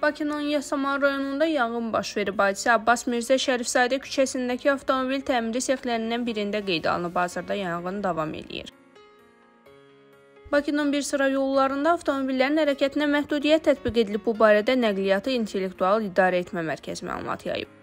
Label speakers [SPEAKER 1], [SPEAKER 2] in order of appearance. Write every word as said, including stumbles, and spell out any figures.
[SPEAKER 1] Bakının Yasamal rayonunda yanğın baş verib. Hadisə Abbas Mirzə Şərifzadə küçəsindəki avtomobil təmiri sexlərindən birində qeydə alınıb. Hazırda yanğın davam edir. Bakının bir sıra yollarında avtomobillərin hərəkətinə məhdudiyyət tətbiq edilib. Bu barədə Nəqliyyatı İntellektual İdarə Etmə Mərkəzi məlumat yayıb.